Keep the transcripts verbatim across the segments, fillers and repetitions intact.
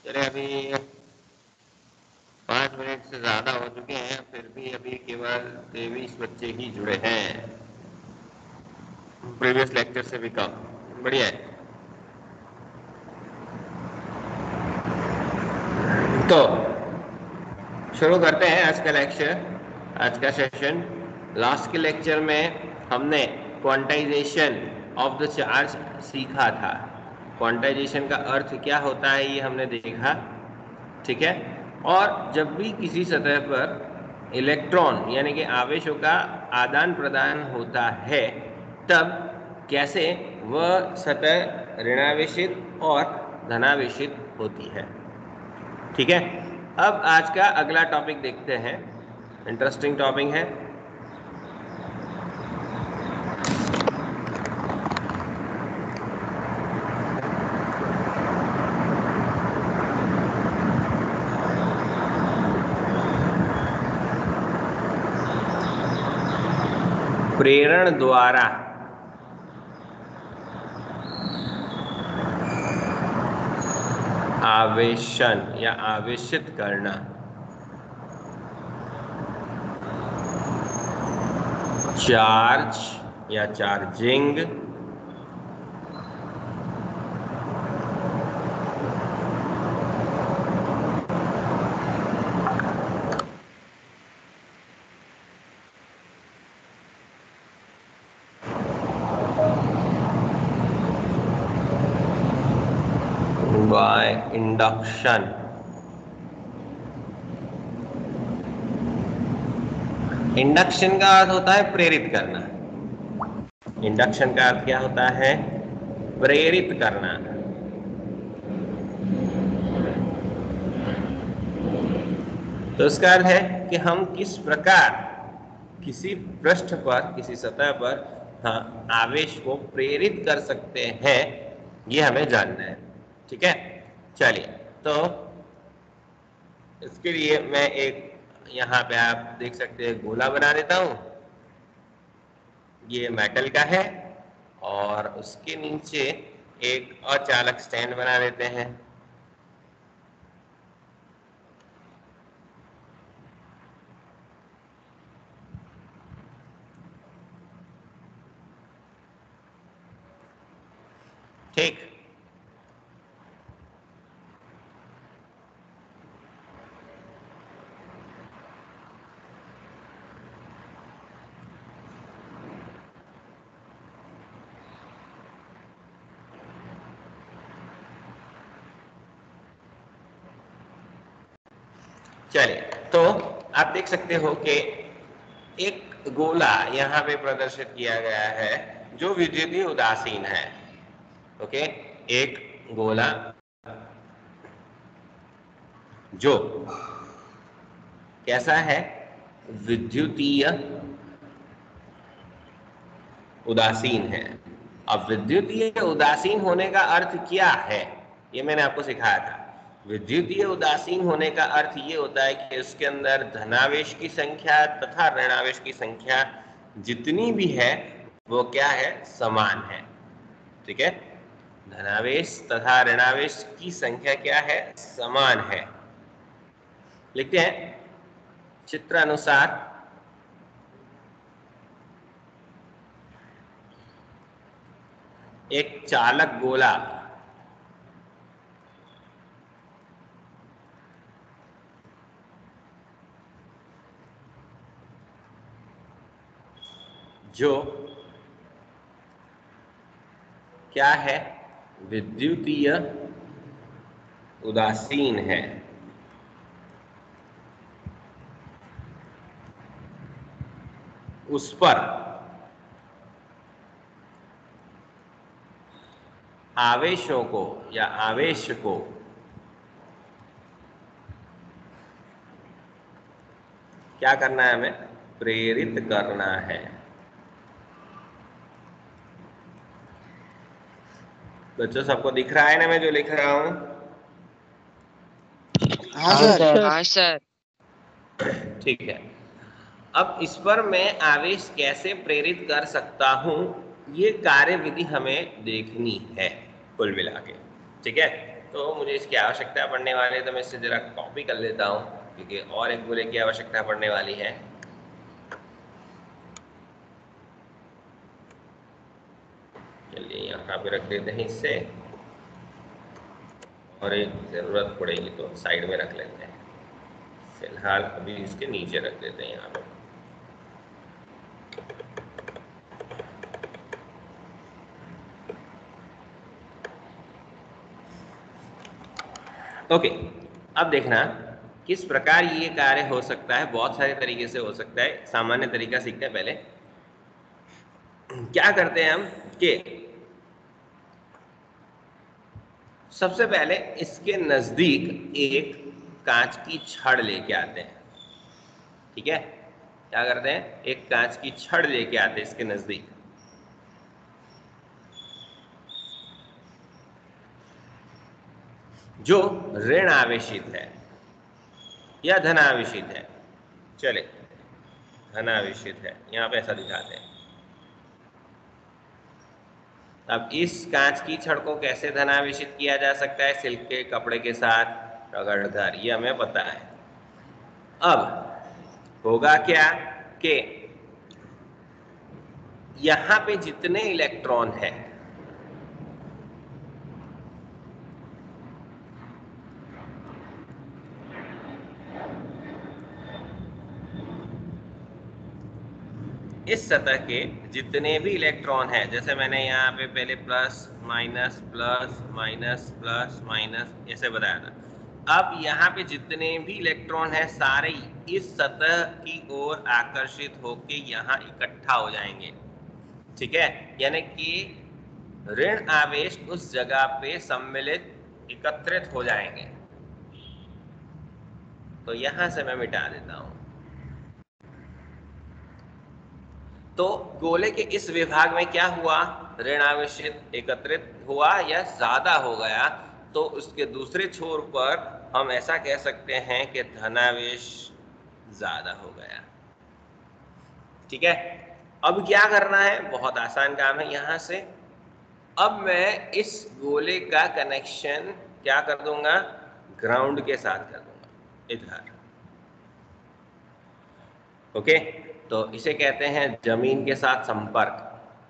चले अभी पाँच मिनट से ज़्यादा हो चुके हैं, फिर भी अभी केवल तेईस बच्चे ही जुड़े हैं, प्रीवियस लेक्चर से भी कम। बढ़िया है। तो शुरू करते हैं आज का लेक्चर, आज का सेशन। लास्ट के लेक्चर में हमने क्वांटाइजेशन ऑफ द चार्ज सीखा था। क्वांटाइजेशन का अर्थ क्या होता है ये हमने देखा, ठीक है। और जब भी किसी सतह पर इलेक्ट्रॉन यानी कि आवेशों का आदान प्रदान होता है, तब कैसे वह सतह ऋणावेशित और धनावेशित होती है, ठीक है। अब आज का अगला टॉपिक देखते हैं, इंटरेस्टिंग टॉपिक है। प्रेरण द्वारा आवेशन या आवेशित करना। चार्ज या चार्जिंग बाय इंडक्शन। इंडक्शन का अर्थ होता है प्रेरित करना। इंडक्शन का अर्थ क्या होता है? प्रेरित करना। तो इसका अर्थ है कि हम किस प्रकार किसी पृष्ठ पर, किसी सतह पर हाँ आवेश को प्रेरित कर सकते हैं, ये हमें जानना है, ठीक है। चलिए, तो इसके लिए मैं एक यहाँ पे आप देख सकते हैं गोला बना देता हूं। ये मेटल का है और उसके नीचे एक अचालक स्टैंड बना देते हैं। ठीक, चलिए, तो आप देख सकते हो कि एक गोला यहाँ पे प्रदर्शित किया गया है जो विद्युतीय उदासीन है। ओके, एक गोला जो कैसा है? विद्युतीय उदासीन है। अब विद्युतीय उदासीन होने का अर्थ क्या है, ये मैंने आपको सिखाया था। विद्युतीय उदासीन होने का अर्थ ये होता है कि इसके अंदर धनावेश की संख्या तथा ऋणावेश की संख्या जितनी भी है वो क्या है? समान है, ठीक है। धनावेश तथा ऋणावेश की संख्या क्या है? समान है। लिखते हैं चित्र अनुसार एक चालक गोला जो क्या है? विद्युतीय उदासीन है। उस पर आवेशों को या आवेश को क्या करना है? हमें प्रेरित करना है। बच्चों, सबको दिख रहा है ना मैं जो लिख रहा हूं? हाँ सर। हाँ सर। ठीक है। अब इस पर मैं आवेश कैसे प्रेरित कर सकता हूं, ये कार्य विधि हमें देखनी है कुल मिला के, ठीक है। तो मुझे इसकी आवश्यकता पड़ने वाली है, तो मैं इससे जरा कॉपी कर लेता हूँ क्योंकि और एक गोले की आवश्यकता पड़ने वाली है। चलिए यहाँ पे रख देते हैं इससे, और एक ज़रूरत पड़ेगी तो साइड में रख लेते हैं। फिलहाल अभी इसके नीचे रख देते हैं यहाँ पे। ओके, अब देखना किस प्रकार ये कार्य हो सकता है। बहुत सारे तरीके से हो सकता है। सामान्य तरीका सीखते हैं। पहले क्या करते हैं हम कि सबसे पहले इसके नजदीक एक कांच की छड़ लेके आते हैं। ठीक है, क्या करते हैं, एक कांच की छड़ लेके आते हैं इसके नजदीक, जो ऋण आवेशित है या धनावेशित है। चले, धनावेशित है, यहाँ पे ऐसा दिखाते हैं। अब इस कांच की छड़ को कैसे धनावेशित किया जा सकता है? सिल्क के कपड़े के साथ रगड़कर, ये हमें पता है। अब होगा क्या कि यहां पे जितने इलेक्ट्रॉन है इस सतह के जितने भी इलेक्ट्रॉन हैं, जैसे मैंने यहाँ पे पहले plus minus plus minus plus minus ऐसे बताया था। अब यहाँ पे जितने भी इलेक्ट्रॉन हैं सारे इस सतह की ओर आकर्षित होके यहाँ इकट्ठा हो जाएंगे। ठीक है, यानी कि ऋण आवेश उस जगह पे सम्मिलित एकत्रित हो जाएंगे। तो यहां से मैं मिटा देता हूं। तो गोले के इस विभाग में क्या हुआ, ऋण आवेश एकत्रित हुआ या ज्यादा हो गया। तो उसके दूसरे छोर पर हम ऐसा कह सकते हैं कि धनावेश ज्यादा हो गया। ठीक है, अब क्या करना है, बहुत आसान काम है। यहां से अब मैं इस गोले का कनेक्शन क्या कर दूंगा, ग्राउंड के साथ कर दूंगा इधर। ओके, तो इसे कहते हैं जमीन के साथ संपर्क।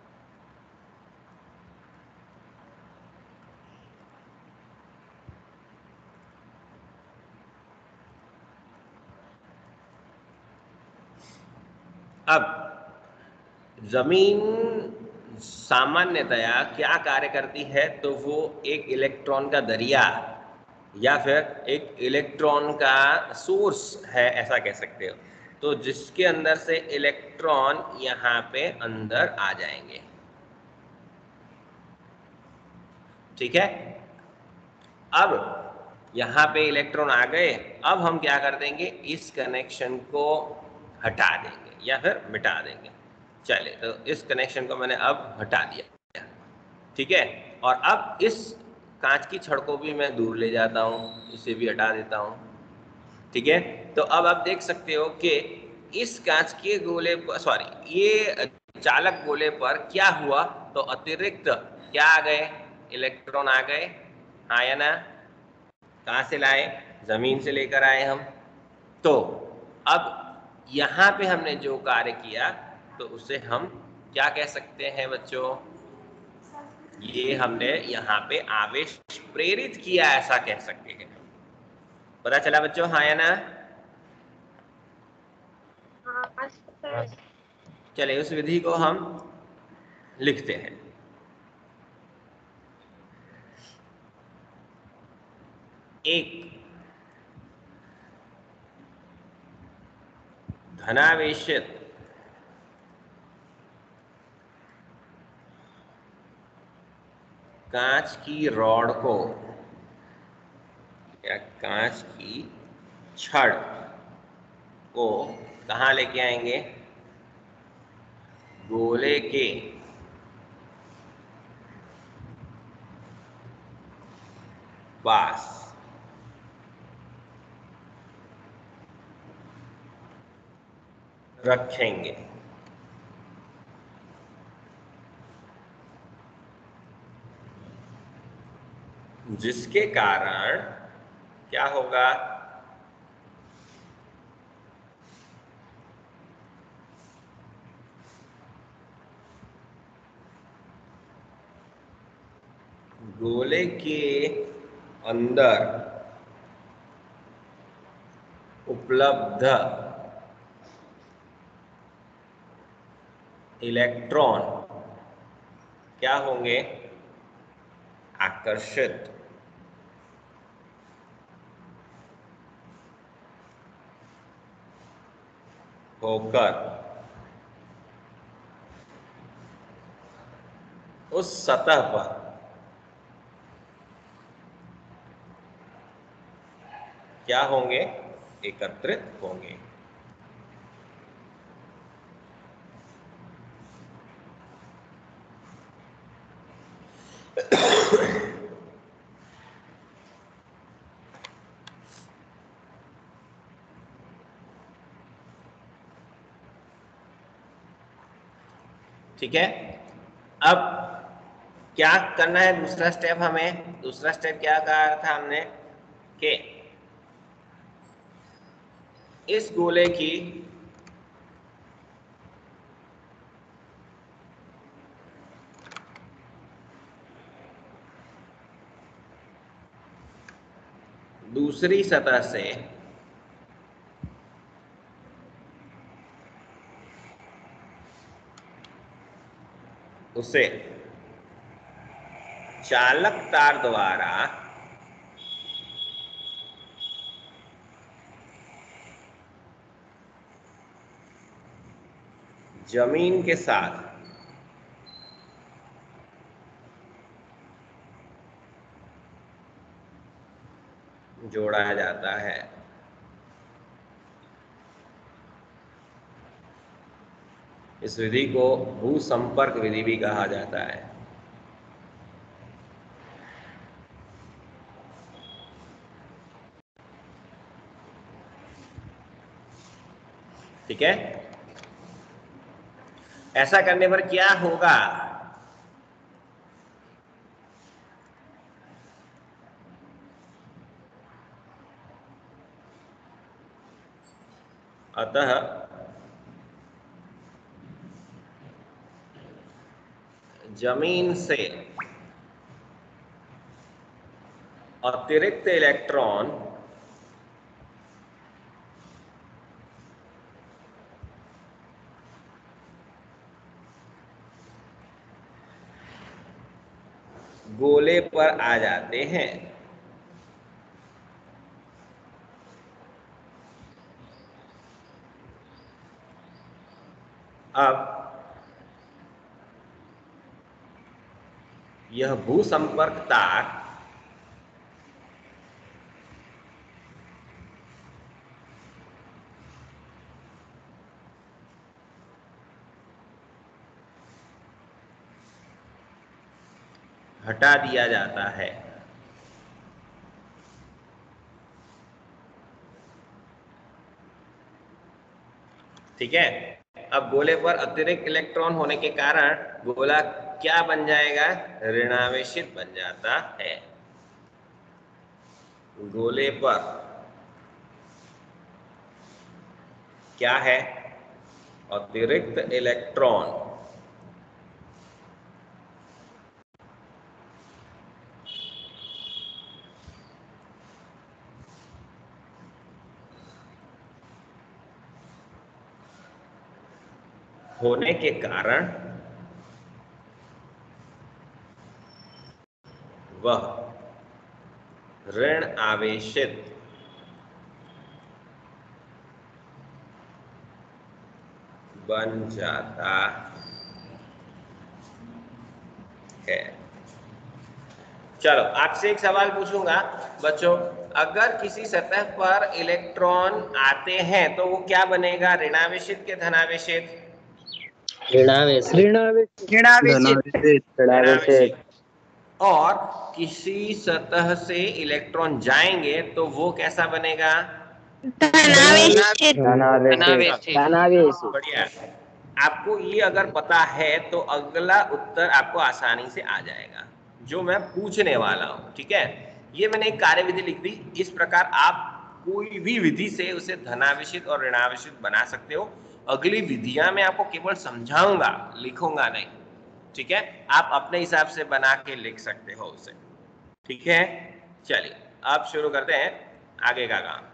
अब जमीन सामान्यतया क्या कार्य करती है, तो वो एक इलेक्ट्रॉन का दरिया या फिर एक इलेक्ट्रॉन का सोर्स है, ऐसा कह सकते हो। तो जिसके अंदर से इलेक्ट्रॉन यहाँ पे अंदर आ जाएंगे। ठीक है, अब यहाँ पे इलेक्ट्रॉन आ गए। अब हम क्या कर देंगे, इस कनेक्शन को हटा देंगे या फिर मिटा देंगे। चले, तो इस कनेक्शन को मैंने अब हटा दिया। ठीक है, और अब इस कांच की छड़ को भी मैं दूर ले जाता हूँ, इसे भी हटा देता हूँ। ठीक है, तो अब आप देख सकते हो कि इस कांच के गोले पर, सॉरी ये चालक गोले पर क्या हुआ, तो अतिरिक्त क्या आ गए, इलेक्ट्रॉन आ गए। हाँ या ना? कहाँ से लाए, जमीन से लेकर आए हम। तो अब यहाँ पे हमने जो कार्य किया तो उसे हम क्या कह सकते हैं बच्चों, ये हमने यहाँ पे आवेश प्रेरित किया, ऐसा कह सकते हैं। पता चला बच्चों, हाँ या ना? चलिए उस विधि को हम लिखते हैं। एक धनावेशित कांच की रॉड को या कांच की छड़ को कहाँ लेके आएंगे, गोले के पास। रखेंगे। जिसके कारण क्या होगा, गोले के अंदर उपलब्ध इलेक्ट्रॉन क्या होंगे, आकर्षित होकर उस सतह पर क्या होंगे, एकत्रित होंगे। ठीक है, अब क्या करना है, दूसरा स्टेप हमें, दूसरा स्टेप क्या कहा था हमने कि इस गोले की दूसरी सतह से उसे चालक तार द्वारा जमीन के साथ जोड़ा जाता है। इस विधि को भूसंपर्क विधि भी कहा जाता है। ठीक है, ऐसा करने पर क्या होगा, अतः जमीन से अतिरिक्त इलेक्ट्रॉन गोले पर आ जाते हैं। अब यह भूसंपर्क तार हटा दिया जाता है। ठीक है, अब गोले पर अतिरिक्त इलेक्ट्रॉन होने के कारण गोला क्या बन जाएगा, ऋणावेशित बन जाता है। गोले पर क्या है, अतिरिक्त इलेक्ट्रॉन होने के कारण वह ऋण आवेशित बन जाता है। चलो आपसे एक सवाल पूछूंगा बच्चों, अगर किसी सतह पर इलेक्ट्रॉन आते हैं तो वो क्या बनेगा, ऋणावेशित के धनावेशित, ऋणावेशित। और किसी सतह से इलेक्ट्रॉन जाएंगे तो वो कैसा बनेगा, बढ़िया। आपको ये अगर पता है तो अगला उत्तर आपको आसानी से आ जाएगा। जो मैं पूछने वाला हूं। ठीक है, ये मैंने एक कार्यविधि लिख दी। इस प्रकार आप कोई भी विधि से उसे धनावेशित और ऋणावेशित बना सकते हो। अगली विधियां मैं आपको केवल समझाऊंगा, लिखूंगा नहीं। ठीक है, आप अपने हिसाब से बना के लिख सकते हो उसे। ठीक है, चलिए अब शुरू करते हैं आगे का काम।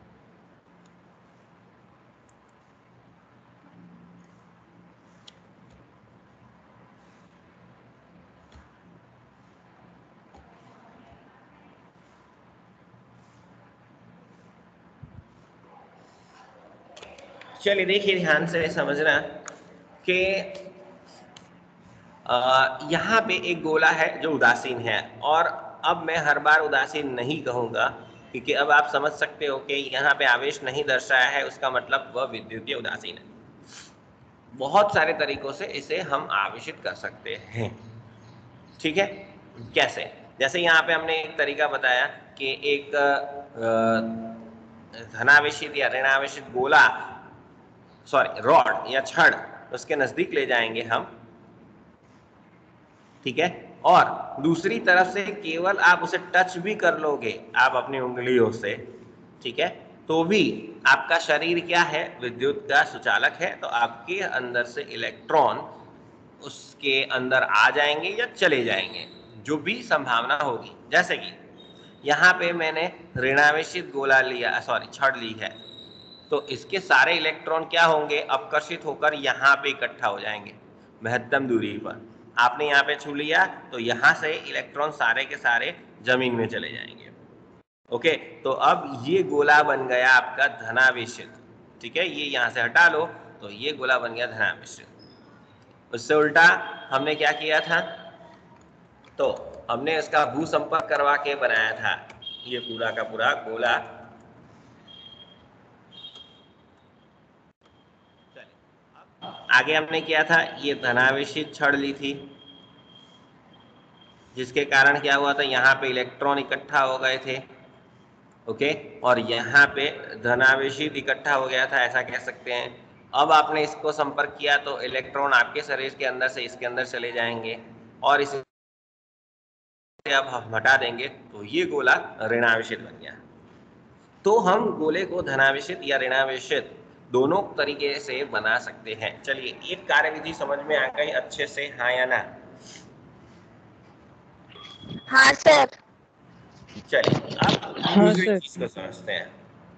चलिए देखिए, ध्यान से समझना कि यहाँ पे एक गोला है जो उदासीन है, और अब मैं हर बार उदासीन नहीं कहूंगा, क्योंकि अब आप समझ सकते हो कि यहाँ पे आवेश नहीं दर्शाया है, उसका मतलब वह विद्युतीय उदासीन है। बहुत सारे तरीकों से इसे हम आवेशित कर सकते हैं। ठीक है, कैसे? जैसे यहाँ पे हमने एक तरीका बताया कि एक धनावेशित या ऋणावेशित गोला, सॉरी रॉड या छड़, उसके नजदीक ले जाएंगे हम। ठीक है, और दूसरी तरफ से केवल आप उसे टच भी कर लोगे आप अपनी उंगलियों से, ठीक है, तो भी आपका शरीर क्या है, विद्युत का सुचालक है, तो आपके अंदर से इलेक्ट्रॉन उसके अंदर आ जाएंगे या चले जाएंगे, जो भी संभावना होगी। जैसे कि यहाँ पे मैंने ऋणावेशित गोला लिया, सॉरी छड़ ली है, तो इसके सारे इलेक्ट्रॉन क्या होंगे, अपकर्षित होकर यहाँ पे इकट्ठा हो जाएंगे महत्तम दूरी पर। आपने यहाँ पे छू लिया तो यहाँ से इलेक्ट्रॉन सारे के सारे जमीन में चले जाएंगे। ओके, तो अब ये गोला बन गया आपका धनावेशित। ठीक है, ये यहाँ से हटा लो तो ये गोला बन गया धनावेशित। उससे उल्टा हमने क्या किया था, तो हमने इसका भू संपर्क करवा के बनाया था ये पूरा का पूरा गोला। आगे हमने किया था, ये धनावेशित छड़ ली थी, जिसके कारण क्या हुआ था, यहाँ पे इलेक्ट्रॉन इकट्ठा हो गए थे। ओके, और यहाँ पे धनावेशित इकट्ठा हो गया था, ऐसा कह सकते हैं। अब आपने इसको संपर्क किया तो इलेक्ट्रॉन आपके शरीर के अंदर से इसके अंदर चले जाएंगे, और इसे अब हम हटा देंगे तो ये गोला ऋणावेशित बन गया। तो हम गोले को धनावेशित या ऋणावेशित दोनों तरीके से बना सकते हैं। चलिए, एक कार्यविधि समझ में आ गई अच्छे से, हाँ या ना? हाँ सर। चलिए अब हाँ दूसरी सर। चीज को समझते हैं।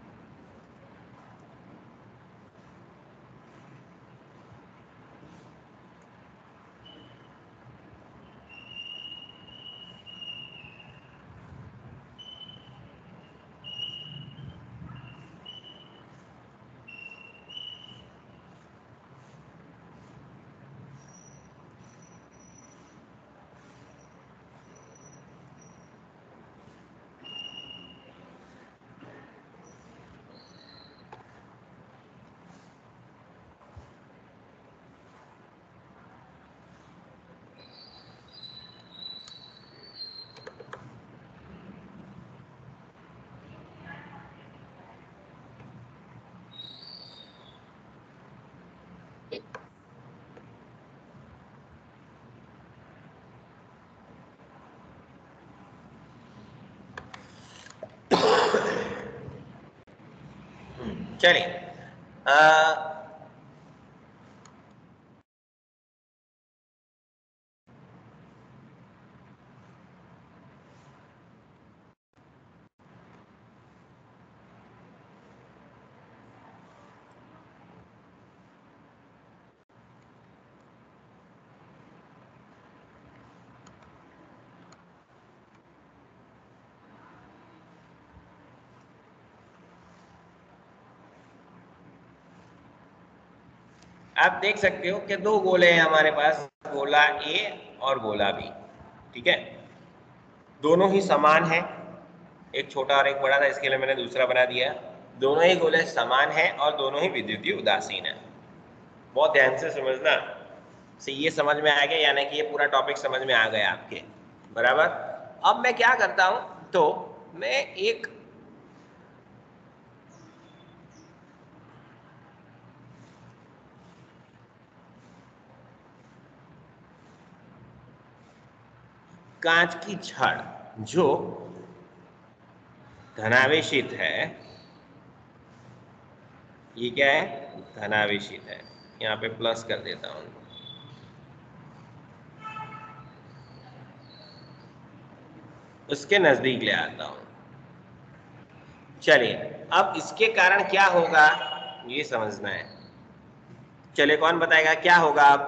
चलिए, आप देख सकते हो कि दो गोले हैं हमारे पास, गोला ए और गोला बी। ठीक है, दोनों ही समान है, एक छोटा और एक बड़ा था, इसके लिए मैंने दूसरा बना दिया। दोनों ही गोले समान हैं और दोनों ही विद्युतीय उदासीन है। बहुत ध्यान से समझना, से ये समझ में आ गया, यानी कि ये पूरा टॉपिक समझ में आ गया आपके, बराबर। अब मैं क्या करता हूं, तो मैं एक कांच की छड़ जो धनावेशित है, ये क्या है, धनावेशित है, यहाँ पे प्लस कर देता हूं, उसके नजदीक ले आता हूं। चलिए अब इसके कारण क्या होगा ये समझना है। चलिए कौन बताएगा क्या होगा। आप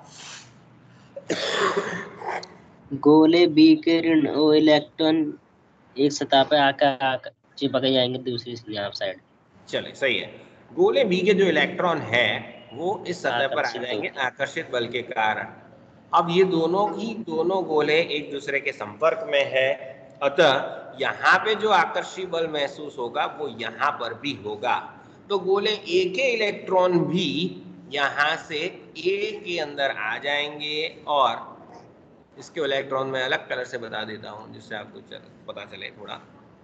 गोले बी के ऋण और इलेक्ट्रॉन एक सतह पर आकर आकर चिपक जाएंगे दूसरी यहाँ साइड। चलिए सही है, गोले बी के जो इलेक्ट्रॉन है वो इस सतह पर आ जाएंगे आकर्षित बल के कारण। अब ये दोनों ही दोनों गोले एक दूसरे के संपर्क में है, अतः यहाँ पे जो आकर्षी बल महसूस होगा वो यहाँ पर भी होगा। तो गोले ए के इलेक्ट्रॉन भी यहाँ से ए के अंदर आ जाएंगे, और इसके इलेक्ट्रॉन में अलग कलर से बता देता हूं जिससे आपको पता चले थोड़ा।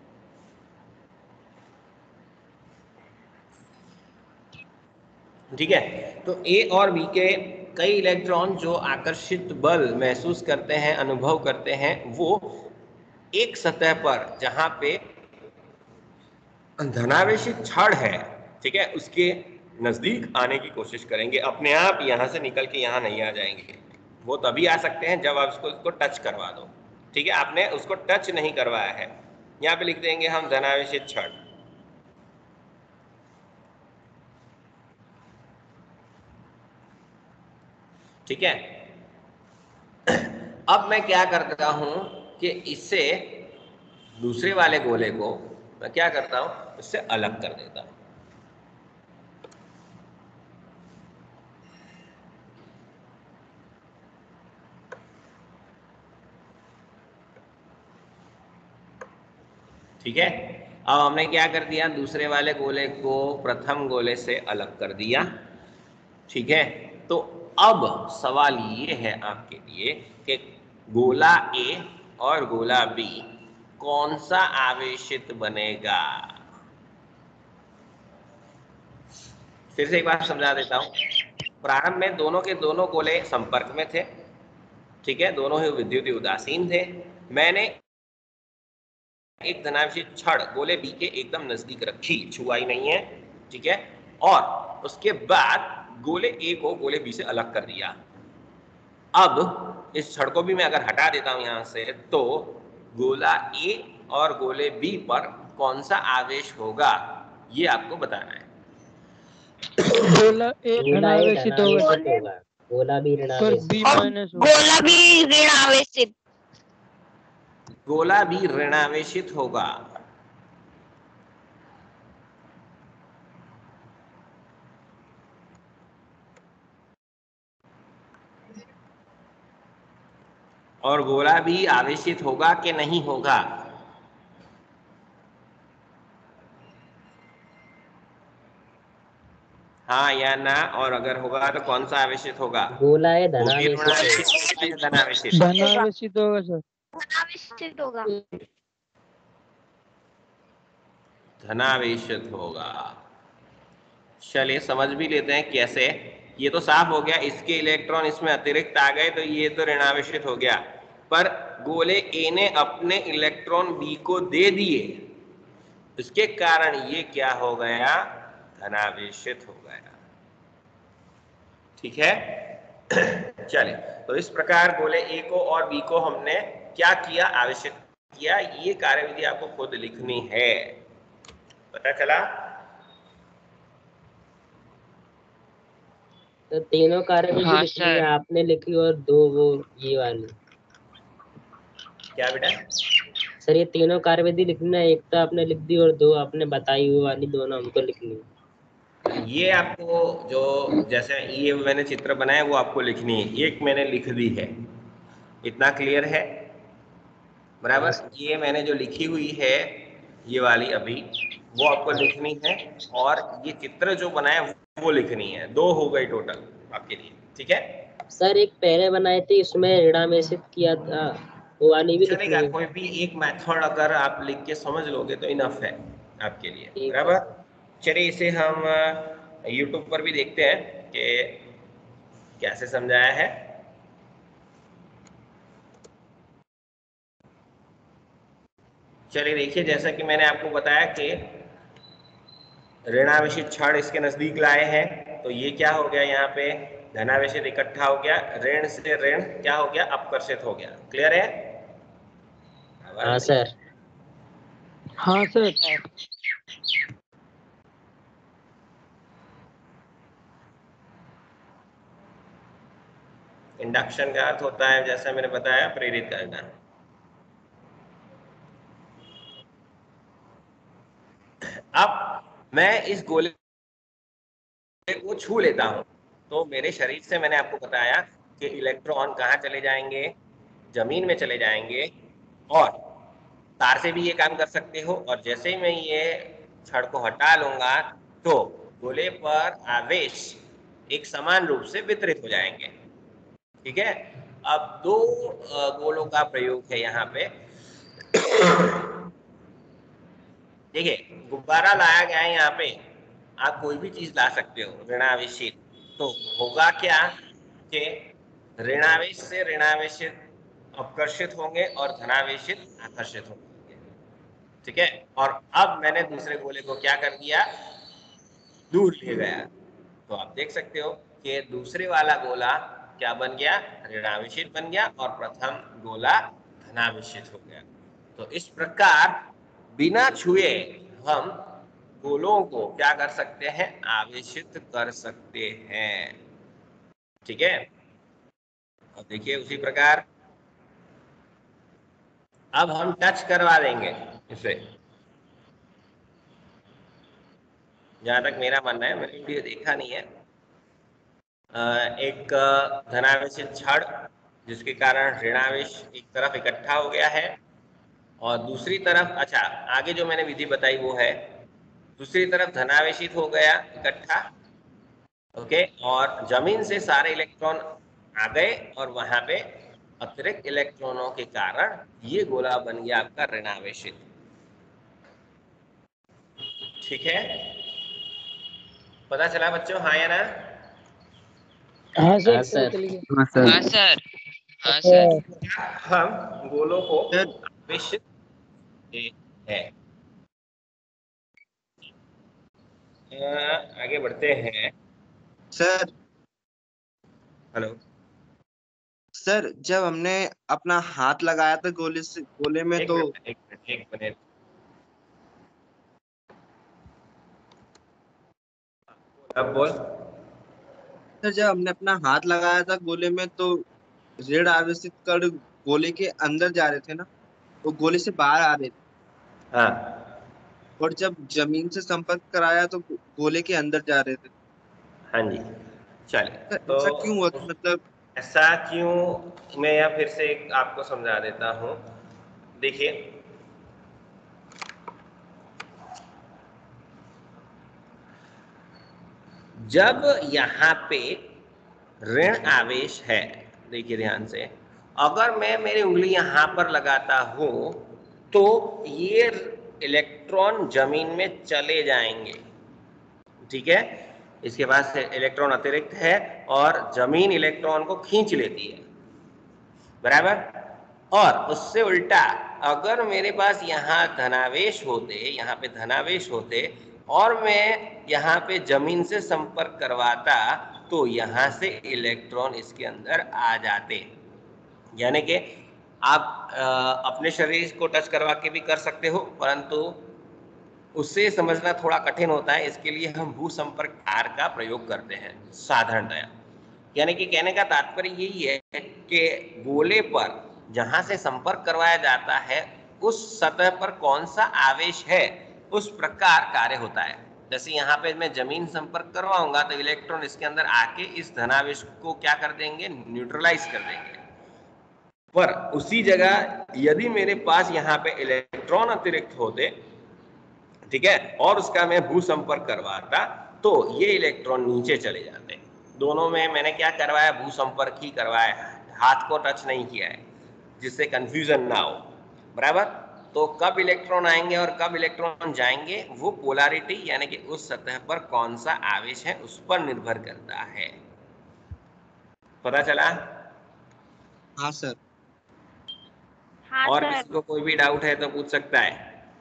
ठीक है, तो ए और बी के कई इलेक्ट्रॉन जो आकर्षित बल महसूस करते हैं, अनुभव करते हैं, वो एक सतह पर जहां पे धनावेशित छड़ है, ठीक है, उसके नजदीक आने की कोशिश करेंगे। अपने आप यहां से निकल के यहां नहीं आ जाएंगे, वो तभी आ सकते हैं जब आप उसको उसको टच करवा दो। ठीक है, आपने उसको टच नहीं करवाया है, यहाँ पे लिख देंगे हम धनावेशित छड़। ठीक है, अब मैं क्या करता हूं कि इससे दूसरे वाले गोले को मैं क्या करता हूं, इससे अलग कर देता हूं। ठीक है, अब हमने क्या कर दिया, दूसरे वाले गोले को प्रथम गोले से अलग कर दिया। ठीक है, तो अब सवाल ये है आपके लिए कि गोला ए और गोला बी कौन सा आवेशित बनेगा। फिर से एक बार समझा देता हूं। प्रारंभ में दोनों के दोनों गोले संपर्क में थे, ठीक है, दोनों ही विद्युतीय उदासीन थे। मैंने एक धनावेशित छड़ गोले बी के एकदम नजदीक रखी, छुआई नहीं है, ठीक है, और उसके बाद गोले ए को गोले बी से अलग कर दिया। अब इस छड़ को भी मैं अगर हटा देता हूं यहां से, तो गोला ए और गोले बी पर कौन सा आवेश होगा ये आपको बताना है। गोला ए धनावेशित होगा, गोला बी ऋणावेशित, बी माइनस होगा। गोला भी ऋणावेशित। गोला भी ऋणावेशित होगा। और गोला भी आवेशित होगा कि नहीं होगा। हाँ या ना, और अगर होगा तो कौन सा आवेशित होगा। गोला है धनावेशित धनावेशित होगा सर, धनावेशित होगा। धनावेशित होगा। चलिए समझ भी लेते हैं कैसे। ये तो साफ हो गया, इसके इलेक्ट्रॉन इसमें अतिरिक्त आ गए तो ये तो ऋणावेशित हो गया, पर गोले ए ने अपने इलेक्ट्रॉन बी को दे दिए, इसके कारण ये क्या हो गया, धनावेशित हो गया। ठीक है, चलिए तो इस प्रकार गोले ए को और बी को हमने क्या किया, आवेशित किया। ये कार्यविधि आपको खुद लिखनी है, पता चला। तो तीनों कार्यविधि हाँ, लिखनी है, आपने लिखी और दो वो ये वाली। क्या बेटा? सर ये तीनों कार्यविधि लिखना है, एक तो आपने लिख दी और दो आपने बताई हुई वाली, दोनों हमको लिखनी है। ये आपको जो जैसे ये मैंने चित्र बनाया वो आपको लिखनी है, एक मैंने लिख दी है, इतना क्लियर है बराबर। ये मैंने जो लिखी हुई है ये वाली अभी, वो आपको लिखनी है, और ये चित्र जो बनाया वो लिखनी है। दो हो गई टोटल आपके लिए, ठीक है। सर एक पहले बनाए थे, इसमें ऋणावेशित किया था, वो वाली भी लिखनी चलेगा, है। कोई भी एक मेथड अगर आप लिख के समझ लोगे तो इनफ है आपके लिए, ठीक है। बराबर। चलिए इसे हम यूट्यूब पर भी देखते हैं कि कैसे समझाया है। चलिए देखिए, जैसा कि मैंने आपको बताया कि ऋणावेशित क्षण इसके नजदीक लाए हैं, तो ये क्या हो गया, यहाँ पे धनावेशित इकट्ठा हो गया, ऋण से ऋण क्या हो गया, अपकर्षित हो गया। क्लियर है? हाँ सर। हाँ सर। इंडक्शन का अर्थ होता है, जैसा मैंने बताया, प्रेरित करना। अब मैं इस गोले को छू लेता हूं, तो मेरे शरीर से मैंने आपको बताया कि इलेक्ट्रॉन कहाँ चले जाएंगे, जमीन में चले जाएंगे, और तार से भी ये काम कर सकते हो। और जैसे ही मैं ये छड़ को हटा लूंगा तो गोले पर आवेश एक समान रूप से वितरित हो जाएंगे। ठीक है, अब दो गोलों का प्रयोग है यहाँ पे। देखिए, गुब्बारा लाया गया है यहाँ पे, आप कोई भी चीज ला सकते हो ऋणावेशित, तो होगा क्या कि ऋणावेश से ऋणावेशित अपकर्षित होंगे और धनावेशित आकर्षित होंगे। ठीक है, और अब मैंने दूसरे गोले को क्या कर दिया, दूर ले गया, तो आप देख सकते हो कि दूसरे वाला गोला क्या बन गया, ऋणावेशित बन गया, और प्रथम गोला धनावेशित हो गया। तो इस प्रकार बिना छुए हम गोलों को क्या कर सकते हैं, आवेशित कर सकते हैं। ठीक है, अब देखिए उसी प्रकार अब हम टच करवा देंगे इसे। जहां तक मेरा मानना है, मैंने वीडियो देखा नहीं है, एक धनावेशित छड़ जिसके कारण ऋणावेश एक तरफ इकट्ठा हो गया है, और दूसरी तरफ, अच्छा आगे जो मैंने विधि बताई वो है, दूसरी तरफ धनावेशित हो गया इकट्ठा, ओके, और जमीन से सारे इलेक्ट्रॉन आ गए, और वहां पे अतिरिक्त इलेक्ट्रॉनों के कारण ये गोला बन गया आपका ऋणावेशित। ठीक है, पता चला बच्चों, हाँ या ना? हाँ सर, हाँ पता सर। चल गया। हाँ सर। हाँ सर। हाँ सर। हम गोलों को सर। आवेशित है। आगे बढ़ते हैं। सर हेलो सर, जब हमने अपना हाथ लगाया था गोले से गोले में, एक तो मिनट एक मिनट एक मिनट अब बोल। सर जब हमने अपना हाथ लगाया था गोले में, तो ऋण आवेशित कण गोले के अंदर जा रहे थे ना, वो गोले से बाहर आ रहे थे, हाँ और जब जमीन से संपर्क कराया तो गोले के अंदर जा रहे थे। हाँ जी, चलिए, सर तो ऐसा क्यों हुआ? मतलब ऐसा क्यों, मैं यहाँ फिर से एक आपको समझा देता हूँ। देखिए, जब यहाँ पे ऋण आवेश है, देखिए ध्यान से, अगर मैं मेरी उंगली यहाँ पर लगाता हूँ तो ये इलेक्ट्रॉन जमीन में चले जाएंगे। ठीक है, इसके पास इलेक्ट्रॉन अतिरिक्त है और जमीन इलेक्ट्रॉन को खींच लेती है, बराबर। और उससे उल्टा अगर मेरे पास यहाँ धनावेश होते, यहाँ पे धनावेश होते, और मैं यहाँ पे जमीन से संपर्क करवाता, तो यहाँ से इलेक्ट्रॉन इसके अंदर आ जाते। यानी कि आप आ, अपने शरीर को टच करवा के भी कर सकते हो, परंतु उससे समझना थोड़ा कठिन होता है, इसके लिए हम भू संपर्क तार का प्रयोग करते हैं साधारणतया। यानी कि कहने का तात्पर्य यही है कि गोले पर जहां से संपर्क करवाया जाता है उस सतह पर कौन सा आवेश है, उस प्रकार कार्य होता है। जैसे यहाँ पे मैं जमीन संपर्क करवाऊंगा तो इलेक्ट्रॉन इसके अंदर आके इस धनावेश को क्या कर देंगे, न्यूट्रलाइज कर देंगे। पर उसी जगह यदि मेरे पास यहाँ पे इलेक्ट्रॉन अतिरिक्त होते, ठीक है, और उसका मैं भू संपर्क करवाता, तो ये इलेक्ट्रॉन नीचे चले जाते। दोनों में मैंने क्या करवाया, भू संपर्क ही करवाया है, हाथ को टच नहीं किया है, जिससे कंफ्यूजन ना हो, बराबर। तो कब इलेक्ट्रॉन आएंगे और कब इलेक्ट्रॉन जाएंगे, वो पोलैरिटी यानी कि उस सतह पर कौन सा आवेश है उस पर निर्भर करता है। पता चला? हाँ सर। हाँ और सर। किसी को कोई भी डाउट है तो पूछ सकता है।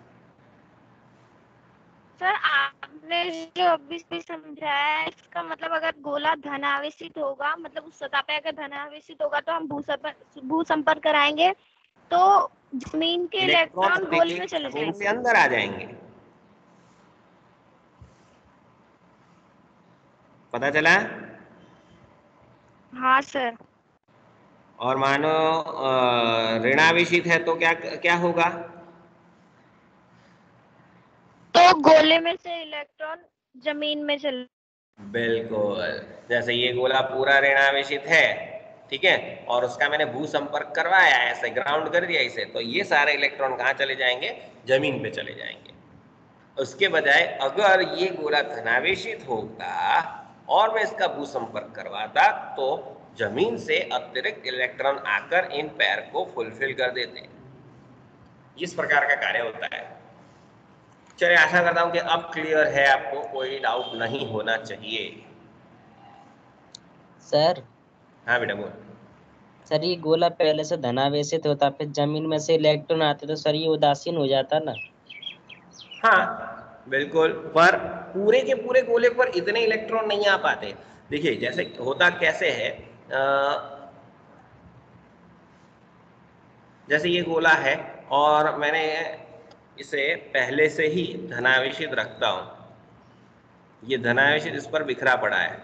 सर आपने जो अभी भी समझाया है, इसका मतलब अगर गोला धनावेशित होगा, मतलब उस सतह पे अगर धनावेशित होगा तो हम भूसंपर्क भू संपर्क कराएंगे तो जमीन के इलेक्ट्रॉन इलेक्ट्रॉन गोले में चले जमीन से जाएंगे। अंदर आ जाएंगे। पता चला? हाँ सर। और मानो अ, ऋणावेशित है तो क्या क्या होगा? तो गोले में से इलेक्ट्रॉन जमीन में चले। बिल्कुल, जैसे ये गोला पूरा ऋणावेशित है, ठीक है, और उसका मैंने भू संपर्क करवाया, ऐसे ग्राउंड कर दिया इसे, तो ये सारे इलेक्ट्रॉन कहाँ चले जाएंगे? जमीन पे चले जाएंगे। उसके बजाय अगर ये गोला धनावेशित होगा और मैं इसका भू संपर्क करवाता तो जमीन से अतिरिक्त इलेक्ट्रॉन आकर इन पैर को फुलफिल कर देते। इस प्रकार का कार्य होता है। चलिए, आशा करता हूं कि अब क्लियर है, आपको कोई डाउट नहीं होना चाहिए। सर। हाँ बेटा बोल। सर ये गोला पहले से धनावेशित होता, फिर जमीन में से इलेक्ट्रॉन आते तो सर ये उदासीन हो जाता ना। हाँ बिल्कुल, पर पूरे के पूरे गोले पर इतने इलेक्ट्रॉन नहीं आ पाते। देखिए जैसे होता कैसे है, आ, जैसे ये गोला है और मैंने इसे पहले से ही धनावेशित रखता हूं, ये धनावेशित इस पर बिखरा पड़ा है।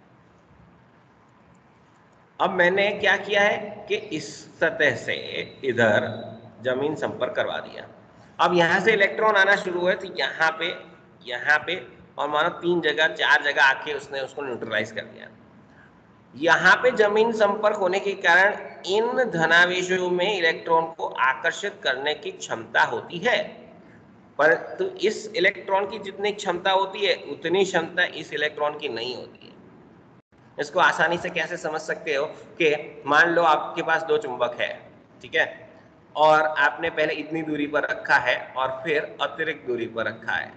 अब मैंने क्या किया है कि इस सतह से इधर जमीन संपर्क करवा दिया। अब यहां से इलेक्ट्रॉन आना शुरू हुए तो यहाँ पे, यहाँ पे और मानो तीन जगह चार जगह आके उसने उसको न्यूट्रलाइज कर दिया। यहाँ पे जमीन संपर्क होने के कारण इन धनावेशों में इलेक्ट्रॉन को आकर्षित करने की क्षमता होती है, परंतु तो इस इलेक्ट्रॉन की जितनी क्षमता होती है उतनी क्षमता इस इलेक्ट्रॉन की नहीं होती है। इसको आसानी से कैसे समझ सकते हो कि मान लो आपके पास दो चुंबक है, ठीक है, और आपने पहले इतनी दूरी पर रखा है और फिर अतिरिक्त दूरी पर रखा है,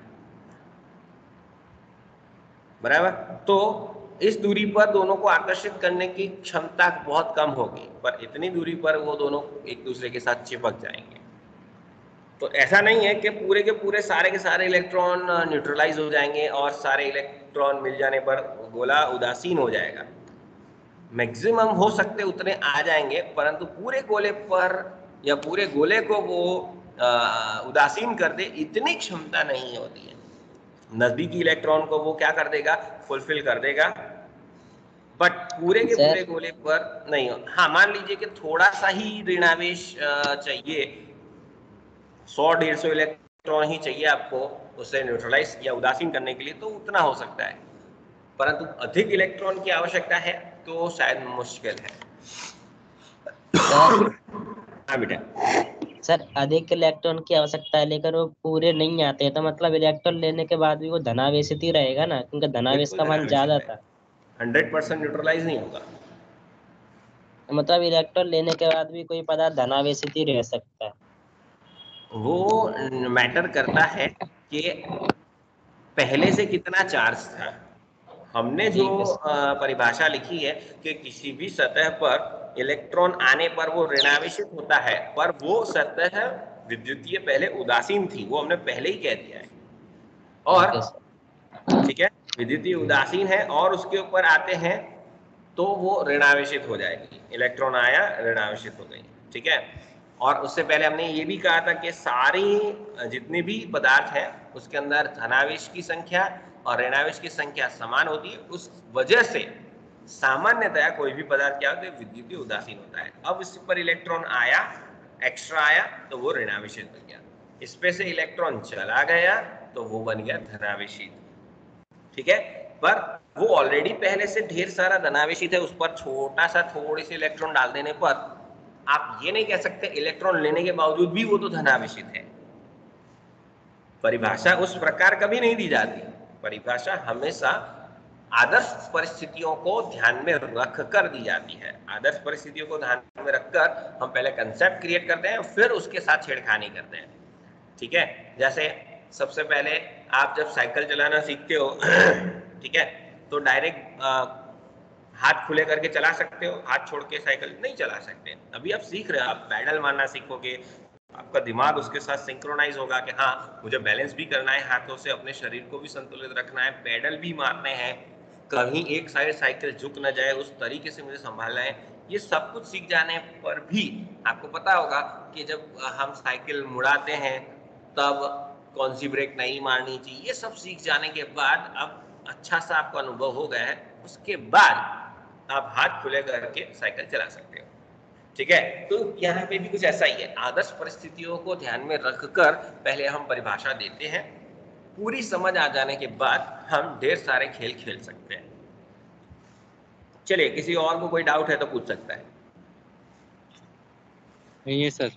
बराबर। तो इस दूरी पर दोनों को आकर्षित करने की क्षमता बहुत कम होगी, पर इतनी दूरी पर वो दोनों एक दूसरे के साथ चिपक जाएंगे। तो ऐसा नहीं है कि पूरे के पूरे सारे के सारे इलेक्ट्रॉन न्यूट्रलाइज हो जाएंगे और सारे इलेक्ट्रॉन मिल जाने पर गोला उदासीन हो जाएगा। मैक्सिमम हो सकते उतने आ जाएंगे, परंतु पूरे गोले पर या पूरे गोले को वो आ, उदासीन कर दे इतनी क्षमता नहीं होती है। नजदीकी इलेक्ट्रॉन को वो क्या कर देगा? फुलफिल कर देगा, बट पूरे के पूरे गोले पर नहीं हो। हाँ, मान लीजिए कि थोड़ा सा ही ऋणावेश चाहिए, सौ डेढ़ सौ इलेक्ट्रॉन ही चाहिए आपको उसे न्यूट्रलाइज या उदासीन करने के लिए, तो उतना हो सकता है, परंतु अधिक इलेक्ट्रॉन की आवश्यकता है तो शायद मुश्किल है। हाँ बेटा। सर अधिक इलेक्ट्रॉन की आवश्यकता है लेकिन वो पूरे नहीं आते, तो मतलब इलेक्ट्रॉन लेने के बाद भी वो धनावेशित ही रहेगा ना, क्योंकि धनावेश का मान ज्यादा था। हंड्रेड परसेंट न्यूट्रलाइज नहीं होगा, मतलब इलेक्ट्रॉन लेने के बाद भी कोई पदार्थ धनावेशित ही रह सकता है। वो मैटर करता है कि पहले से कितना चार्ज था। हमने जो परिभाषा लिखी है कि किसी भी सतह पर इलेक्ट्रॉन आने पर वो ऋणावेशित होता है, पर वो सतह विद्युतीय पहले उदासीन थी, वो हमने पहले ही कह दिया है। और ठीक है, विद्युतीय उदासीन है और उसके ऊपर आते हैं तो वो ऋणावेशित हो जाएगी। इलेक्ट्रॉन आया, ऋणावेशित हो गई, ठीक है। और उससे पहले हमने ये भी कहा था कि सारी जितने भी पदार्थ हैं उसके अंदर धनावेश की संख्या और ऋणावेश की संख्या समान होती है, उस वजह से सामान्यतया कोई भी पदार्थ क्या होता है? विद्युतीय उदासीन होता है। अब इस पर इलेक्ट्रॉन आया, एक्स्ट्रा आया, तो वो ऋणावेशित हो गया। इस पे से इलेक्ट्रॉन चला गया तो वो बन गया धनावेशित, ठीक है। पर वो ऑलरेडी पहले से ढेर सारा धनावेशित है, उस पर छोटा सा थोड़ी सी इलेक्ट्रॉन डाल देने पर आप ये नहीं कह सकते इलेक्ट्रॉन लेने के बावजूद भी वो तो धनावेशित है। परिभाषा उस प्रकार कभी नहीं दी जाती। परिभाषा हमेशा आदर्श परिस्थितियों को ध्यान में रख कर दी जाती है। आदर्श परिस्थितियों को ध्यान में रखकर हम पहले कंसेप्ट क्रिएट करते हैं, फिर उसके साथ छेड़खानी करते हैं, ठीक है। जैसे सबसे पहले आप जब साइकिल चलाना सीखते हो, ठीक है, तो डायरेक्ट हाथ खुले करके चला सकते हो, हाथ छोड़ के साइकिल नहीं चला सकते। अभी आप सीख रहे हो, आप पैडल मारना सीखोगे, आपका दिमाग उसके साथ सिंक्रोनाइज होगा कि हाँ मुझे बैलेंस भी करना है हाथों से, अपने शरीर को भी संतुलित रखना है, पैडल भी मारने हैं, कहीं एक साइड साइकिल झुक न जाए उस तरीके से मुझे संभालना है। ये सब कुछ सीख जाने पर भी आपको पता होगा कि जब हम साइकिल मुड़ाते हैं तब कौन सी ब्रेक नहीं मारनी चाहिए, ये सब सीख जाने के बाद अब अच्छा सा आपको अनुभव हो गया है, उसके बाद आप हाथ खुले करके साइकिल चला सकते हो। ठीक है, तो यहाँ पे भी कुछ ऐसा ही है। आदर्श परिस्थितियों को ध्यान में रखकर पहले हम परिभाषा देते हैं, पूरी समझ आ जाने के बाद हम ढेर सारे खेल खेल सकते हैं। चलिए, किसी और को कोई डाउट है तो पूछ सकता है। नहीं है सर।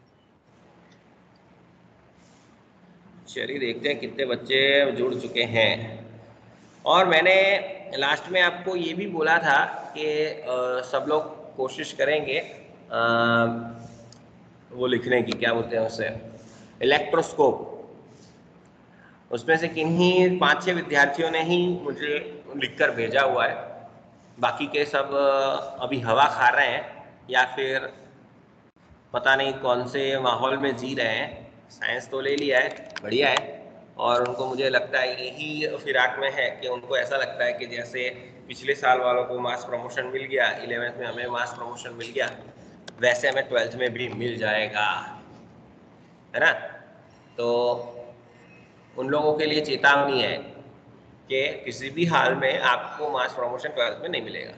चलिए देखते हैं कितने बच्चे जुड़ चुके हैं। और मैंने लास्ट में आपको ये भी बोला था कि आ, सब लोग कोशिश करेंगे आ, वो लिखने की, क्या बोलते हैं उसे, इलेक्ट्रोस्कोप। उसमें से किन्हीं पाँच छः विद्यार्थियों ने ही मुझे लिखकर भेजा हुआ है, बाकी के सब अभी हवा खा रहे हैं या फिर पता नहीं कौन से माहौल में जी रहे हैं। साइंस तो ले लिया है, बढ़िया है, और उनको मुझे लगता है यही फिराक में है कि उनको ऐसा लगता है कि जैसे पिछले साल वालों को मास प्रमोशन मिल गया, इलेवेंथ में हमें मास प्रमोशन मिल गया, वैसे हमें ट्वेल्थ में भी मिल जाएगा, है ना। तो उन लोगों के लिए चेतावनी है कि किसी भी हाल में आपको मास प्रमोशन ट्वेल्थ में नहीं मिलेगा।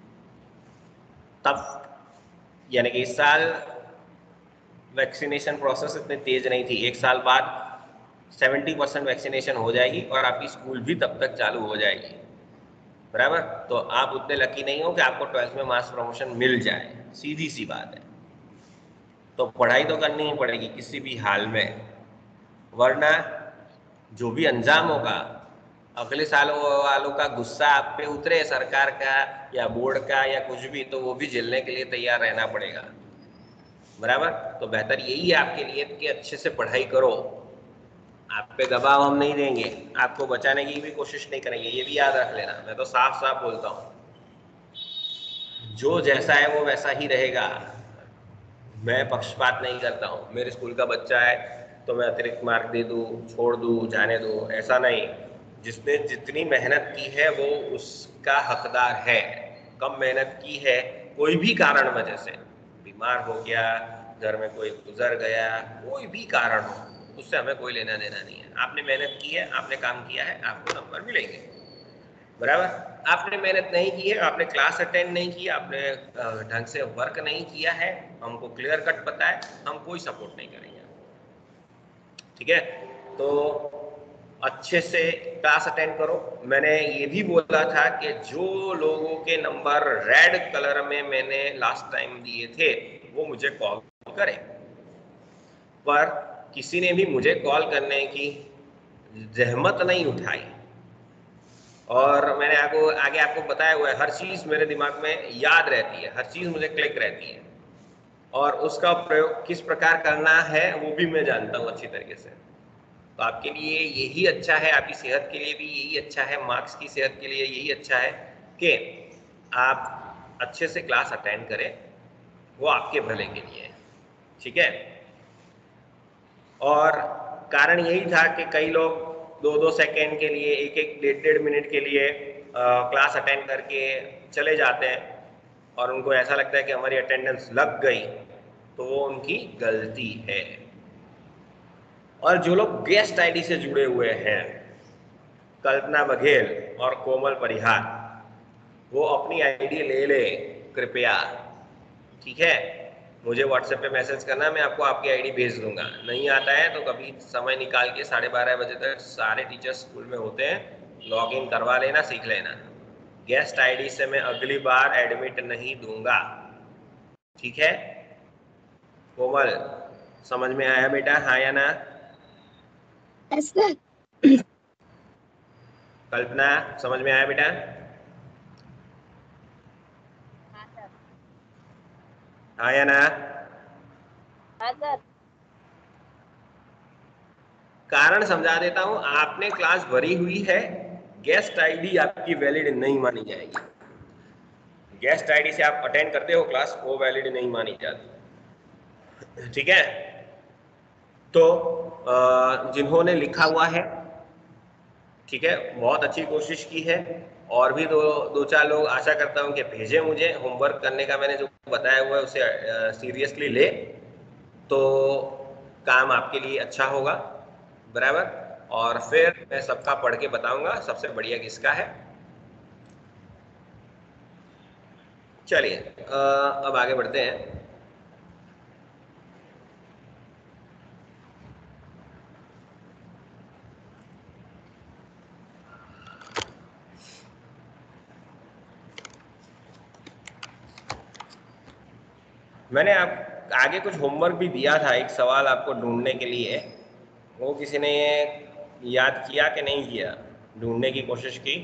तब यानी कि इस साल वैक्सीनेशन प्रोसेस इतनी तेज नहीं थी, एक साल बाद सत्तर परसेंट वैक्सीनेशन हो जाएगी और आपकी स्कूल भी तब तक चालू हो जाएगी, बराबर। तो आप उतने लकी नहीं हो कि आपको ट्वेल्थ में मास प्रमोशन मिल जाए, सीधी सी बात है। तो पढ़ाई तो करनी ही पड़ेगी किसी भी हाल में, वरना जो भी अंजाम होगा अगले साल वालों का गुस्सा आप पे उतरे, सरकार का या बोर्ड का या कुछ भी, तो वो भी झेलने के लिए तैयार रहना पड़ेगा, बराबर। तो बेहतर यही है आपके लिए कि अच्छे से पढ़ाई करो, आप पे दबाव हम नहीं देंगे, आपको बचाने की भी कोशिश नहीं करेंगे, ये भी याद रख लेना। मैं तो साफ साफ बोलता हूँ, जो जैसा है वो वैसा ही रहेगा, मैं पक्षपात नहीं करता हूँ। मेरे स्कूल का बच्चा है तो मैं अतिरिक्त मार्क दे दूँ, छोड़ दूँ, जाने दूँ, ऐसा नहीं। जिसने जितनी मेहनत की है वो उसका हकदार है। कम मेहनत की है, कोई भी कारण वजह से, बीमार हो गया, घर में कोई गुजर गया, कोई भी कारण हो, उससे हमें कोई लेना देना नहीं है। आपने मेहनत की है, आपने काम किया है, आपको नंबर मिलेंगे, बराबर। आपने मेहनत नहीं की है, आपने क्लास अटेंड नहीं किया, आपने ढंग से वर्क नहीं किया है, हमको क्लियर कट पता है, हम कोई सपोर्ट नहीं करेंगे, ठीक है। तो अच्छे से क्लास अटेंड करो। मैंने ये भी बोला था कि जो लोगों के नंबर रेड कलर में मैंने लास्ट टाइम दिए थे वो मुझे कॉल करें, पर किसी ने भी मुझे कॉल करने की जहमत नहीं उठाई। और मैंने आपको आगे आपको बताया हुआ है, हर चीज़ मेरे दिमाग में याद रहती है, हर चीज़ मुझे क्लिक रहती है, और उसका प्रयोग किस प्रकार करना है वो भी मैं जानता हूँ अच्छी तरीके से। तो आपके लिए यही अच्छा है, आपकी सेहत के लिए भी यही अच्छा है, मार्क्स की सेहत के लिए यही अच्छा है कि आप अच्छे से क्लास अटेंड करें, वो आपके भले के लिए है, ठीक है। और कारण यही था कि कई लोग दो दो सेकेंड के लिए, एक एक डेढ़ डेढ़ मिनट के लिए आ, क्लास अटेंड करके चले जाते हैं और उनको ऐसा लगता है कि हमारी अटेंडेंस लग गई, तो वो उनकी गलती है। और जो लोग गेस्ट आईडी से जुड़े हुए हैं, कल्पना बघेल और कोमल परिहार, वो अपनी आईडी ले ले कृपया, ठीक है। मुझे व्हाट्सएप पे मैसेज करना, मैं आपको आपकी आईडी भेज दूंगा। नहीं आता है तो कभी समय निकाल के साढ़े बारह बजे तक सारे टीचर्स स्कूल में होते हैं, लॉग इन करवा लेना, सीख लेना। गेस्ट आईडी से मैं अगली बार एडमिट नहीं दूंगा, ठीक है। कोमल, समझ में आया बेटा, हाँ या ना? कल्पना, समझ में आया बेटा? हाँ या ना? कारण समझा देता हूं, आपने क्लास भरी हुई है, गेस्ट आईडी आपकी वैलिड नहीं मानी जाएगी। गेस्ट आईडी से आप अटेंड करते हो क्लास, वो वैलिड नहीं मानी जाती। ठीक है, तो जिन्होंने लिखा हुआ है, ठीक है, बहुत अच्छी कोशिश की है, और भी दो दो चार लोग आशा करता हूँ कि भेजे मुझे। होमवर्क करने का मैंने जो बताया हुआ है उसे सीरियसली ले, तो काम आपके लिए अच्छा होगा, बराबर। और फिर मैं सबका पढ़ के बताऊंगा सबसे बढ़िया किसका है। चलिए अब आगे बढ़ते हैं। मैंने आप आगे कुछ होमवर्क भी दिया था, एक सवाल आपको ढूंढने के लिए। वो किसी ने याद किया कि नहीं किया? ढूंढने की कोशिश की?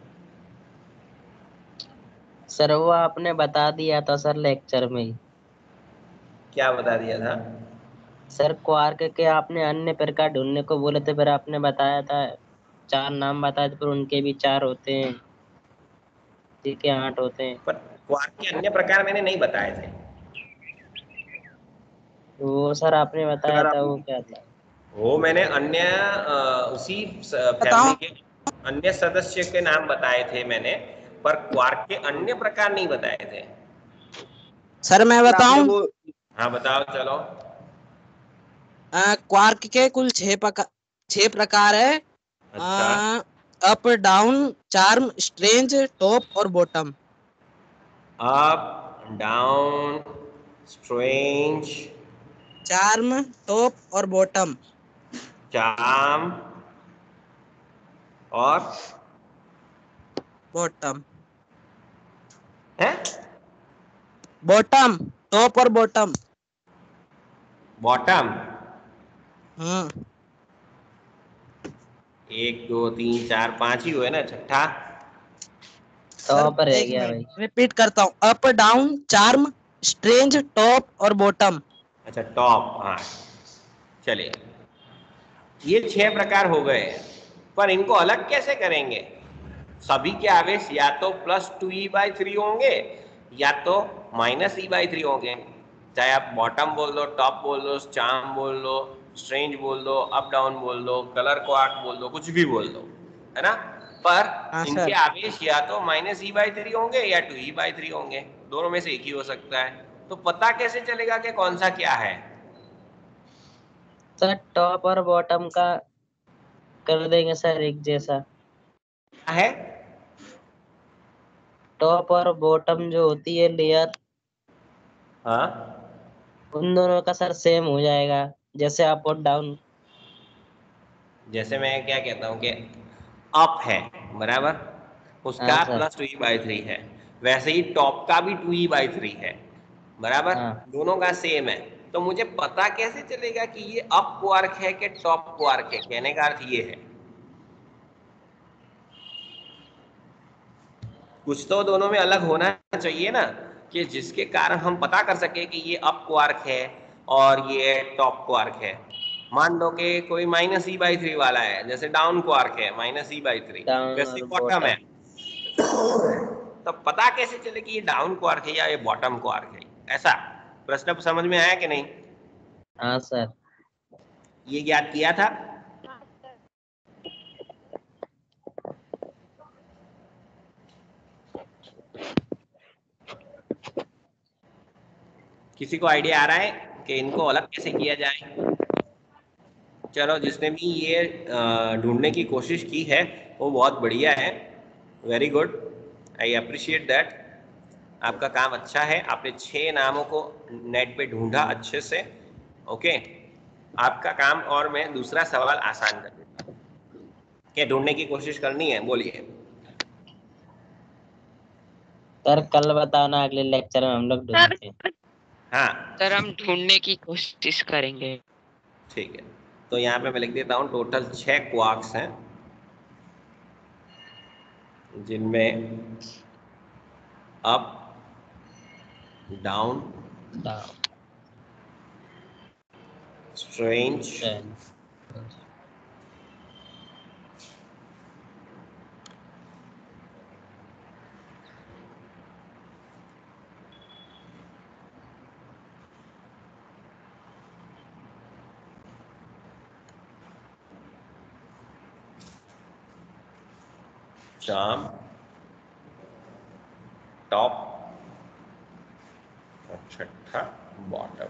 सर वो आपने बता दिया था सर लेक्चर में ही। क्या बता दिया था? सर क्वार्क के आपने अन्य प्रकार ढूंढने को बोले थे, फिर आपने बताया था चार नाम बताए थे, फिर उनके भी चार होते हैं, ठीक है, आठ होते हैं। पर क्वार्क के अन्य प्रकार मैंने नहीं बताए थे। वो सर आपने बताया अगर था, आप वो क्या था? वो मैंने अन्य अ, उसी फैमिली के अन्य सदस्य के नाम बताए थे मैंने, पर क्वार्क के अन्य प्रकार नहीं बताए थे। सर मैं आपने बताऊं? वो हाँ बताओ, चलो। क्वार्क के कुल छह प्रकार छह प्रकार है। अच्छा, up, down, charm, strange, top और bottom. Up, down, strange, charm, top और बॉटम। चार्म और बॉटम। है बॉटम, टॉप और बॉटम। बॉटम। हम्म एक दो तीन चार पांच ही हुए ना, छठा? सर टॉप रह एक गया मिनट भाई। रिपीट करता हूँ। Up, down, charm, strange, top और बॉटम। अच्छा, टॉप, हाँ। चलिए, ये छह प्रकार हो गए, पर इनको अलग कैसे करेंगे? सभी के आवेश या तो plus two e by three होंगे या तो माइनस ई बाई थ्री होंगे। चाहे आप बॉटम बोल दो, टॉप बोल दो, चार्म बोल दो, स्ट्रेंज बोल दो, अप डाउन बोल दो, कलर क्वार्क बोल दो, कुछ भी बोल दो, है ना। पर हाँ इनके सर। आवेश या तो माइनस ई बाई थ्री होंगे या टू ई बाई थ्री होंगे, दोनों में से एक ही हो सकता है। तो पता कैसे चलेगा कि कौन सा क्या है? सर टॉप और बॉटम का कर देंगे सर एक जैसा। क्या है? टॉप और बॉटम जो होती है लेयर, हाँ, उन दोनों का सर सेम हो जाएगा, जैसे अप और डाउन। जैसे मैं क्या कहता हूँ कि अप है, बराबर, हाँ उसका sir. Plus two e by three है, वैसे ही टॉप का भी टू ई बाई थ्री है, बराबर, हाँ दोनों का सेम है। तो मुझे पता कैसे चलेगा कि ये अप क्वार्क है कि टॉप क्वार्क है? कहने का अर्थ ये है, कुछ तो दोनों में अलग होना चाहिए ना, कि जिसके कारण हम पता कर सके कि ये अप क्वार्क है और ये टॉप क्वार्क है। मान लो कि कोई माइनस ई बाई थ्री वाला है, जैसे डाउन क्वार्क है minus e by three, down वैसे और बॉटम है। बॉटम। तो पता कैसे चले कि ये डाउन क्वार्क है या ये बॉटम क्वार्क है? ऐसा प्रश्न समझ में आया कि नहीं? हाँ सर। ये याद किया था? किसी को आइडिया आ रहा है कि इनको अलग कैसे किया जाए? चलो, जिसने भी ये ढूंढने की कोशिश की है वो बहुत बढ़िया है, very good, I appreciate that. आपका काम अच्छा है, आपने छह नामों को नेट पे ढूंढा अच्छे से। ओके, आपका काम, और मैं दूसरा सवाल आसान कर देता हूँ। क्या ढूंढने की कोशिश करनी है? बोलिए। सर कल बताना, अगले लेक्चर में हम लोग सर ढूंढते हैं। हाँ सर हम ढूंढने की कोशिश करेंगे। ठीक है, तो यहाँ पे मैं लिख देता हूँ टोटल छह क्वार्क्स हैं, जिनमें up, down, down, strange, charm, top और छठा बॉटम।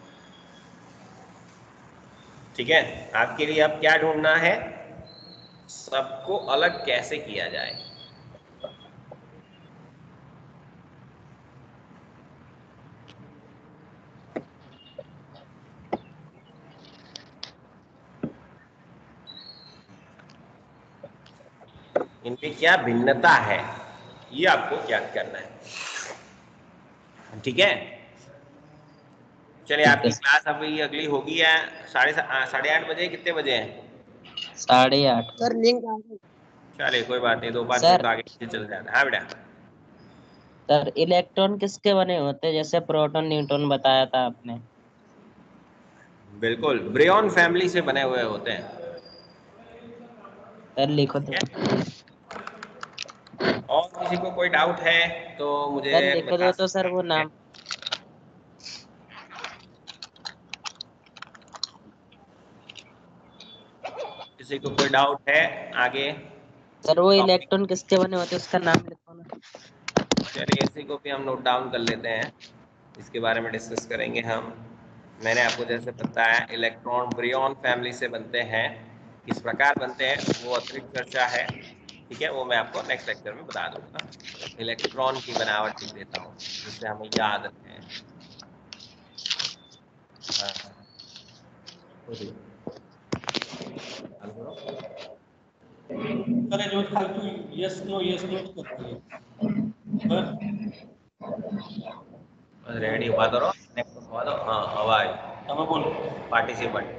ठीक है, आपके लिए अब क्या ढूंढना है, सबको अलग कैसे किया जाए। इनमें क्या भिन्नता है ये आपको ज्ञात करना है। ठीक है, चलिए आपकी क्लास अभी अगली होगी है साढ़े साढ़े आठ बजे, कितने बजे है? साढ़े आठ। सर लिंक आ गई। चलिए कोई बात नहीं, दो पाँच सर। मिनट आगे चल जाता है। हाँ बेटा। सर इलेक्ट्रॉन किसके बने होते हैं, जैसे प्रोटॉन न्यूट्रॉन बताया था आपने? बिल्कुल, ब्रियॉन फैमिली से बने हुए होते हैं। सर लिखो तो। और किसी को कोई डाउट है तो मुझे सर लिखो दो तो सर वो नाम। किसी को कोई डाउट है आगे? सर वो इलेक्ट्रॉन किसके बने होते हैं उसका नाम लिखो ना। चलिए इसी को भी हम नोट डाउन कर लेते हैं, इसके बारे में डिस्कस करेंगे हम। मैंने आपको जैसे बताया इलेक्ट्रॉन ब्रियॉन फैमिली से बनते हैं, किस प्रकार बनते हैं वो अतिरिक्त चर्चा है। ठीक है, वो मैं आपको नेक्स्ट लेक्चर में बता दूंगा। इलेक्ट्रॉन की बनावट लिख देता हूँ जिससे हमें याद रहे। हाँ। अरे जो फालतू यस नो यस नो करती है। रेडी हुआ करो, नेक्स्ट हुआ दो। हाँ आवाज हमें बोल पार्टिसिपेंट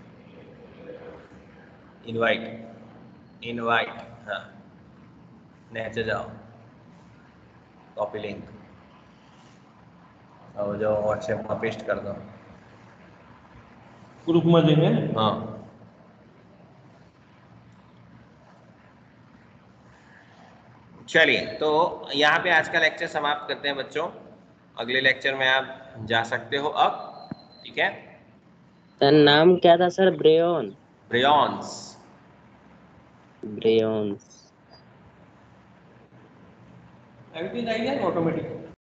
इनवाइट इनवाइट। हाँ नीचे जाओ, कॉपी लिंक और जो व्हाट्सएप में पेस्ट कर दो ग्रुप में देंगे। हाँ चलिए, तो यहाँ पे आज का लेक्चर समाप्त करते हैं बच्चों। अगले लेक्चर में आप जा सकते हो अब। ठीक है, सर नाम क्या था सर? ब्रेयन ब्रियॉन्स। ब्रेयन्स। एवरीथिंग आई है ऑटोमेटिक।